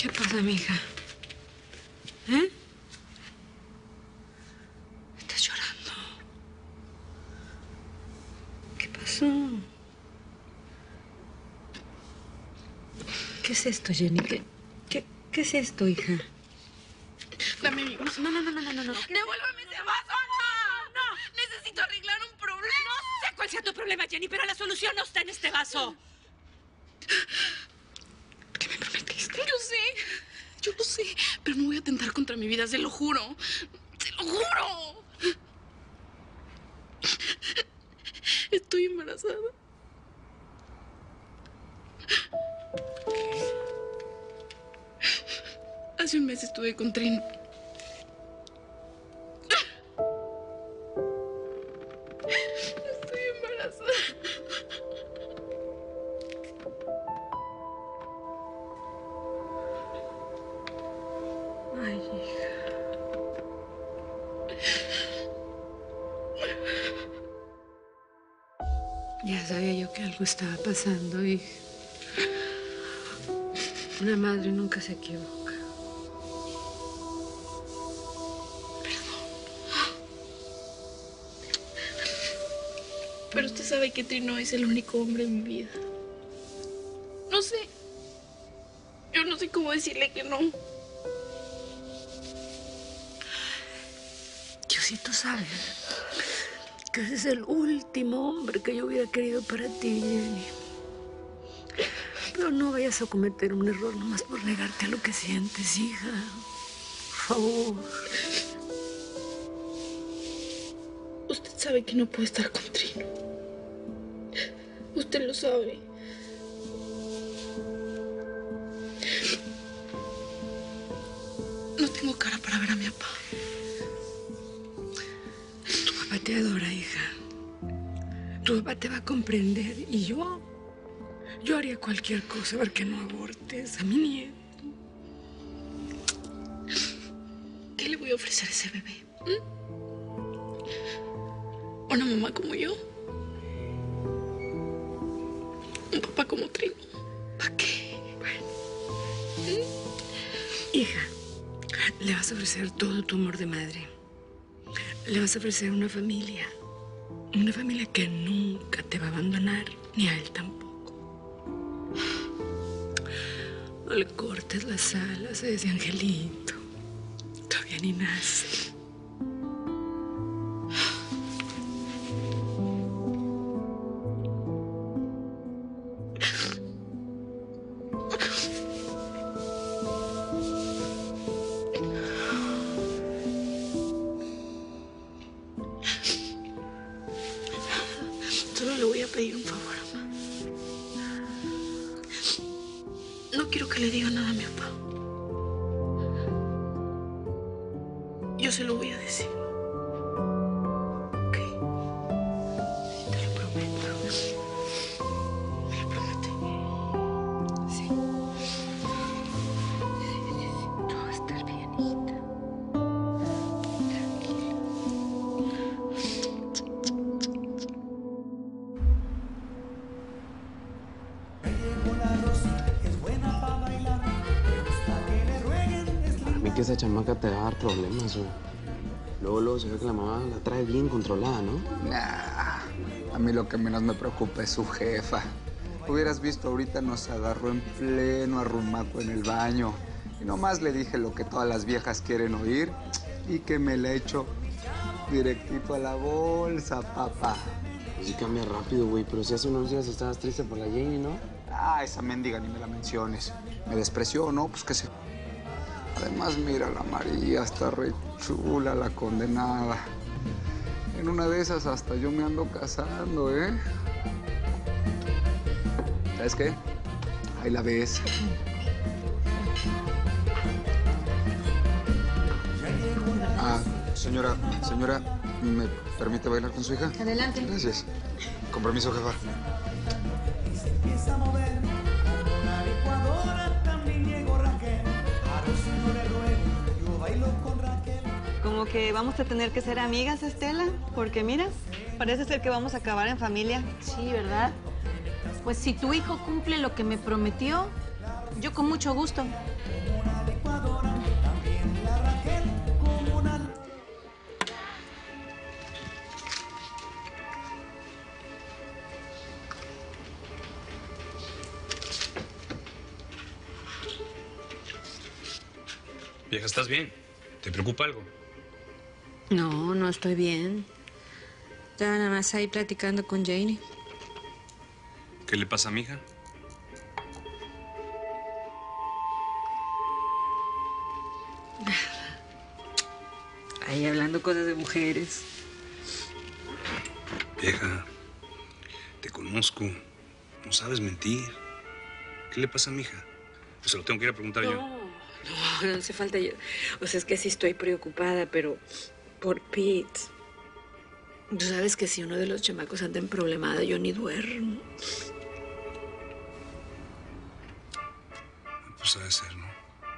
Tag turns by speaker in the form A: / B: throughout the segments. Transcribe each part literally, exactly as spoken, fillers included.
A: ¿Qué pasa, mija? ¿Eh? ¿Estás llorando? ¿Qué pasó? ¿Qué es esto, Jenny? ¿Qué, qué, qué es esto, hija?
B: Dame mi vaso.
A: No, no, no, no, no, no.
B: ¡Devuélveme ese vaso! ¡No! ¡No! Necesito arreglar un problema.
A: No sé cuál sea tu problema, Jenny, pero la solución no está en este vaso. ¿Qué me prometiste?
B: Yo sé. Yo lo sé. Pero no voy a atentar contra mi vida, se lo juro. ¡Se lo juro! Estoy embarazada. Hace un mes estuve con Trin. Estoy embarazada.
A: Ay, hija. Ya sabía yo que algo estaba pasando, hija. Una madre nunca se equivoca.
B: Pero usted sabe que Trino es el único hombre en mi vida. No sé. Yo no sé cómo decirle que no.
A: Diosito sabe que ese es el último hombre que yo hubiera querido para ti, Jenny. Pero no vayas a cometer un error nomás por negarte a lo que sientes, hija. Por favor.
B: Usted sabe que no puedo estar con Trino. Usted lo sabe. No tengo cara para ver a mi papá.
A: Tu papá te adora, hija. Tu papá te va a comprender. Y yo, yo haría cualquier cosa para que no abortes a mi nieto.
B: ¿Qué le voy a ofrecer a ese bebé? ¿Mm? ¿Una mamá como yo? ¿Un papá como Trino?
A: ¿Para qué? Bueno. ¿Mm? Hija, le vas a ofrecer todo tu amor de madre. Le vas a ofrecer una familia. Una familia que nunca te va a abandonar, ni a él tampoco. No le cortes las alas a ese angelito. Todavía ni nace.
B: Solo le voy a pedir un favor, mamá. No quiero que le diga nada a mi papá. Yo se lo voy a decir. ¿Ok? Te lo prometo. ¿Me lo promete?
A: Sí. Sí, sí, sí. Todo va a estar bien, hijita. Tranquila.
C: A mí que esa chamaca te va a dar problemas, güey. Luego, luego se ve que la mamá la trae bien controlada, ¿no?
D: Nah, a mí lo que menos me preocupa es su jefa. Hubieras visto, ahorita nos agarró en pleno arrumaco en el baño. Y nomás le dije lo que todas las viejas quieren oír y que me la echo directito a la bolsa, papá.
C: Pues sí cambia rápido, güey, pero si hace unos días estabas triste por la Jenny, ¿no?
D: Ah, esa mendiga ni me la menciones. Me despreció, ¿no? Pues que se... Además, mira, la María está re chula, la condenada. En una de esas hasta yo me ando casando, ¿eh? ¿Sabes qué? Ahí la ves. Ah, señora, señora, ¿me permite bailar con su hija?
E: Adelante.
D: Gracias. Con permiso, jefa.
E: Como que vamos a tener que ser amigas, Estela, porque mira, parece ser que vamos a acabar en familia.
F: Sí, ¿verdad? Pues si tu hijo cumple lo que me prometió, yo con mucho gusto. Vieja, ¿estás bien? ¿Te preocupa algo?
A: No, no estoy bien. Estaba nada más ahí platicando con Janie.
F: ¿Qué le pasa a mi hija?
A: Ahí hablando cosas de mujeres.
F: Vieja, te conozco. No sabes mentir. ¿Qué le pasa a mi hija? Pues se lo tengo que ir a preguntar
A: No,
F: yo.
A: no, no hace falta yo. O sea, es que sí estoy preocupada, pero por Pete. Tú sabes que si uno de los chamacos anda en problemada, yo ni duermo.
F: Pues ha de ser, ¿no?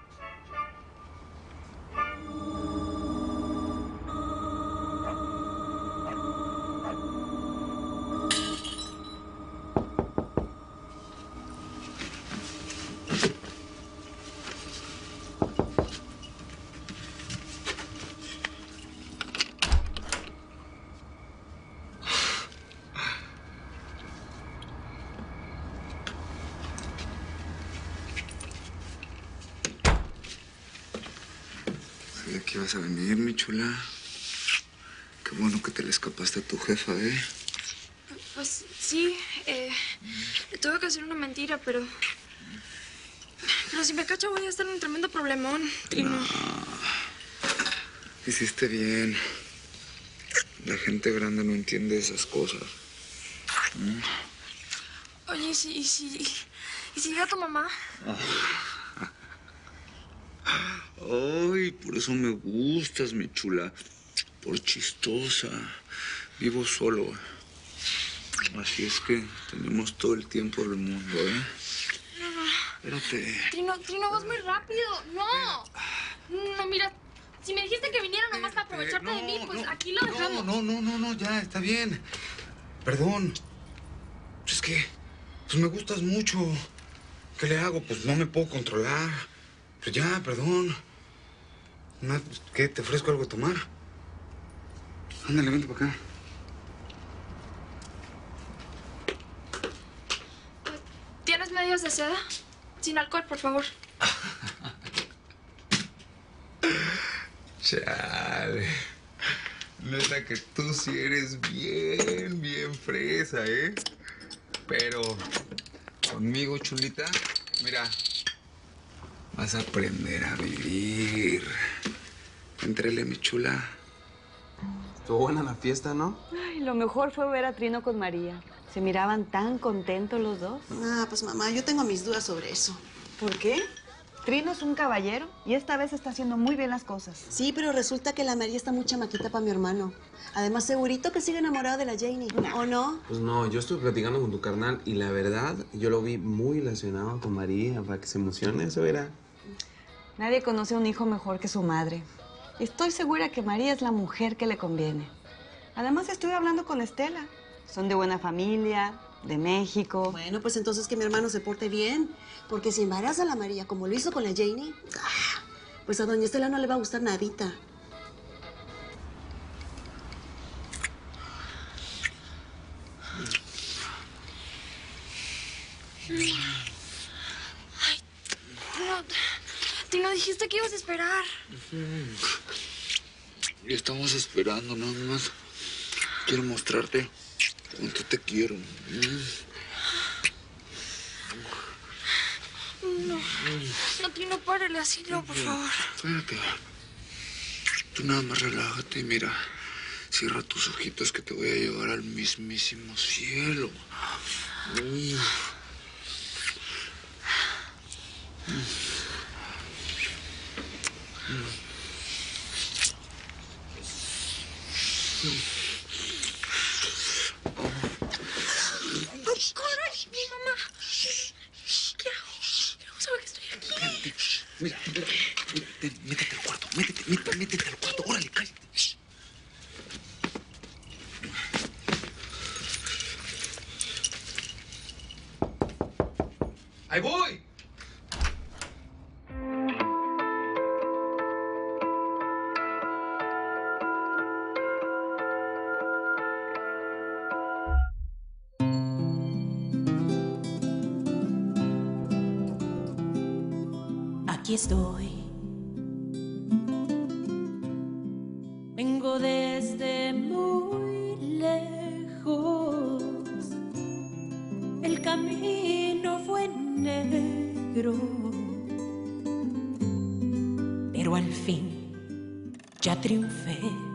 D: Sabía que ibas a venir, mi chula. Qué bueno que te le escapaste a tu jefa, ¿eh?
B: Pues sí, eh, tuve que hacer una mentira, pero... Pero si me cacha voy a estar en un tremendo problemón, Trino.
D: No. Hiciste bien. La gente grande no entiende esas cosas. ¿Mm?
B: Oye, ¿y si, y si, y si llega tu mamá?
D: Ay, por eso me gustas, mi chula. Por chistosa. Vivo solo. Así es que tenemos todo el tiempo del mundo, ¿eh?
B: No, no.
D: Espérate.
B: Trino, Trino, vas muy rápido. No. No, mira, si me dijiste que viniera nomás para aprovecharte de mí, pues aquí lo dejamos.
D: No, no, no, no, ya, está bien. Perdón. Es que, pues me gustas mucho. ¿Qué le hago? Pues no me puedo controlar. Pues ya, perdón. Una- ¿Qué? ¿Te ofrezco algo de tomar? Ándale, vente para acá.
B: ¿Tienes medias de seda? Sin alcohol, por favor.
D: Chale. Neta que tú sí eres bien, bien fresa, ¿eh? Pero conmigo, chulita, mira, vas a aprender a vivir. Entrele, mi chula.
C: Estuvo buena la fiesta, ¿no?
E: Ay, lo mejor fue ver a Trino con María. Se miraban tan contentos los dos.
G: Ah, pues mamá, yo tengo mis dudas sobre eso.
E: ¿Por qué? Trino es un caballero y esta vez está haciendo muy bien las cosas.
G: Sí, pero resulta que la María está muy chamaquita para mi hermano. Además, segurito que sigue enamorado de la Janie, ¿o no?
C: Pues no, yo estuve platicando con tu carnal y la verdad, yo lo vi muy relacionado con María para que se emocione, eso era.
E: Nadie conoce a un hijo mejor que su madre. Y estoy segura que María es la mujer que le conviene. Además, estuve hablando con Estela. Son de buena familia, de México.
G: Bueno, pues entonces que mi hermano se porte bien. Porque si embaraza a la María como lo hizo con la Janie, ¡ah! Pues a doña Estela no le va a gustar nadita.
B: Ay, Trino, Trino, dijiste que ibas a esperar.
D: Y estamos esperando, nada más. Quiero mostrarte cuánto te quiero.
B: No, no, Trino, párale así, no, por favor.
D: Espérate. Tú nada más relájate y mira. Cierra tus ojitos que te voy a llevar al mismísimo cielo. Mm.
B: ¡Corre! ¡Mi mamá! ¿Qué hago? ¿Cómo sabe que estoy aquí?
D: Mira, mira, mira, ten, métete al cuarto, métete, métete, métete al cuarto, órale, cállate. ¡Ahí voy!
H: Aquí estoy, desde muy lejos. El camino fue negro, pero al fin ya triunfé.